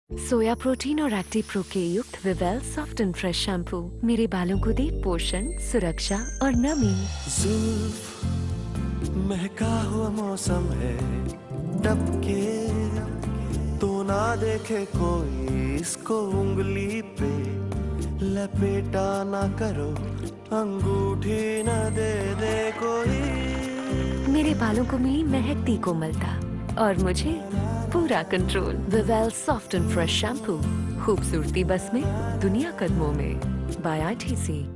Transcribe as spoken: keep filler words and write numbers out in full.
सोया protein और active pro के युक्त Vivel soft and fresh shampoo मेरे बालों को दे पोषण, सुरक्षा और नमी। जुल्फ महका हुआ मौसम है, टपके तो ना देखे कोई इसको उंगली पे, लपेटा ना करो अंगूठी न दे दे कोई। मेरे बालों को मिली महकती कोमलता और मुझे पूरा control. Vivel soft and fresh shampoo, खूबसूरती बस में, दुनिया कदमों में। By I T C.